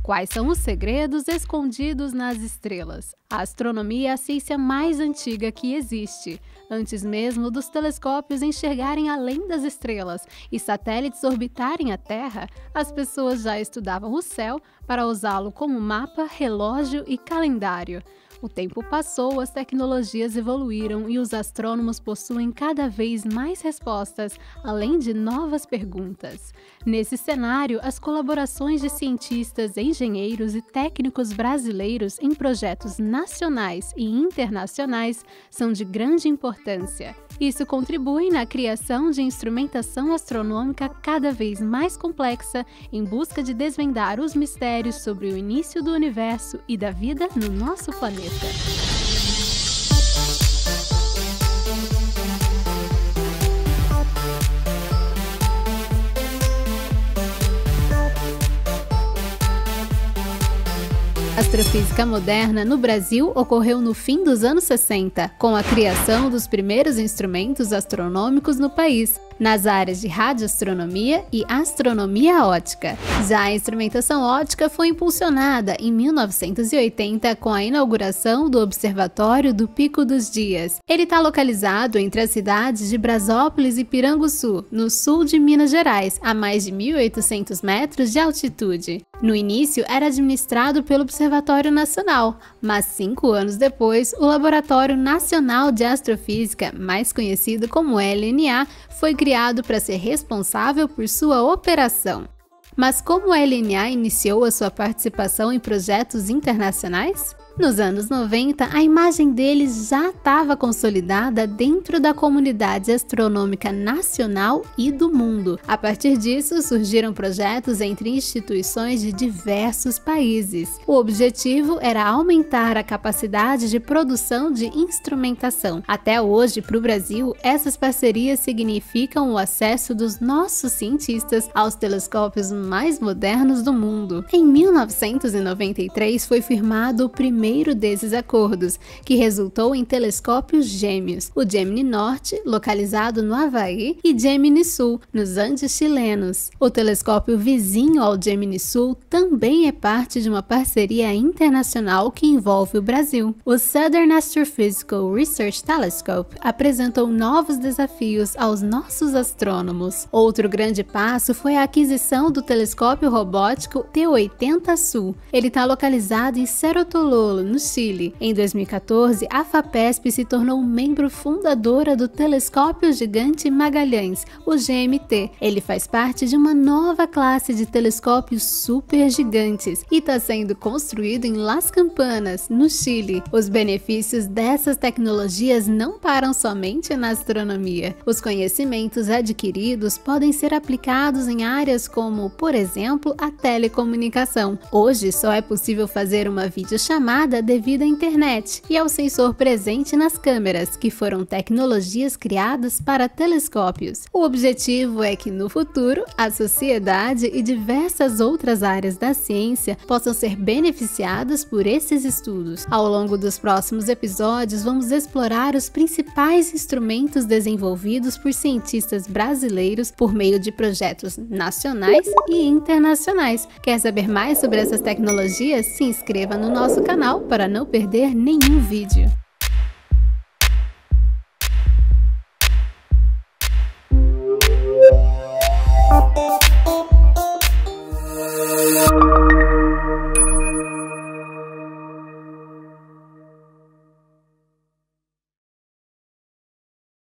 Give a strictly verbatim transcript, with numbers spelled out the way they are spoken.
Quais são os segredos escondidos nas estrelas? A astronomia é a ciência mais antiga que existe. Antes mesmo dos telescópios enxergarem além das estrelas e satélites orbitarem a Terra, as pessoas já estudavam o céu para usá-lo como mapa, relógio e calendário. O tempo passou, as tecnologias evoluíram e os astrônomos possuem cada vez mais respostas, além de novas perguntas. Nesse cenário, as colaborações de cientistas, engenheiros e técnicos brasileiros em projetos nacionais e internacionais são de grande importância. Isso contribui na criação de instrumentação astronômica cada vez mais complexa em busca de desvendar os mistérios sobre o início do universo e da vida no nosso planeta. A astrofísica moderna no Brasil ocorreu no fim dos anos sessenta, com a criação dos primeiros instrumentos astronômicos no país, nas áreas de radioastronomia e astronomia óptica. Já a instrumentação óptica foi impulsionada em mil novecentos e oitenta com a inauguração do Observatório do Pico dos Dias. Ele está localizado entre as cidades de Brasópolis e Piranguçu, no sul de Minas Gerais, a mais de mil e oitocentos metros de altitude. No início, era administrado pelo Observatório Nacional, mas cinco anos depois, o Laboratório Nacional de Astrofísica, mais conhecido como L N A, foi criado para ser responsável por sua operação. Mas como a L N A iniciou a sua participação em projetos internacionais? Nos anos noventa, a imagem deles já estava consolidada dentro da comunidade astronômica nacional e do mundo. A partir disso, surgiram projetos entre instituições de diversos países. O objetivo era aumentar a capacidade de produção de instrumentação. Até hoje, para o Brasil, essas parcerias significam o acesso dos nossos cientistas aos telescópios mais modernos do mundo. Em mil novecentos e noventa e três, foi firmado o primeiro primeiro desses acordos, que resultou em telescópios gêmeos, o Gemini Norte, localizado no Havaí, e Gemini Sul, nos Andes chilenos. O telescópio vizinho ao Gemini Sul também é parte de uma parceria internacional que envolve o Brasil. O Southern Astrophysical Research Telescope apresentou novos desafios aos nossos astrônomos. Outro grande passo foi a aquisição do telescópio robótico T oitenta Sul. Ele está localizado em Cerro Tololo, no Chile. Em dois mil e quatorze, a FAPESP se tornou membro fundadora do Telescópio Gigante Magalhães, o G M T. Ele faz parte de uma nova classe de telescópios supergigantes e está sendo construído em Las Campanas, no Chile. Os benefícios dessas tecnologias não param somente na astronomia. Os conhecimentos adquiridos podem ser aplicados em áreas como, por exemplo, a telecomunicação. Hoje só é possível fazer uma videochamada devido à internet e ao sensor presente nas câmeras, que foram tecnologias criadas para telescópios. O objetivo é que, no futuro, a sociedade e diversas outras áreas da ciência possam ser beneficiadas por esses estudos. Ao longo dos próximos episódios, vamos explorar os principais instrumentos desenvolvidos por cientistas brasileiros por meio de projetos nacionais e internacionais. Quer saber mais sobre essas tecnologias? Se inscreva no nosso canal para não perder nenhum vídeo.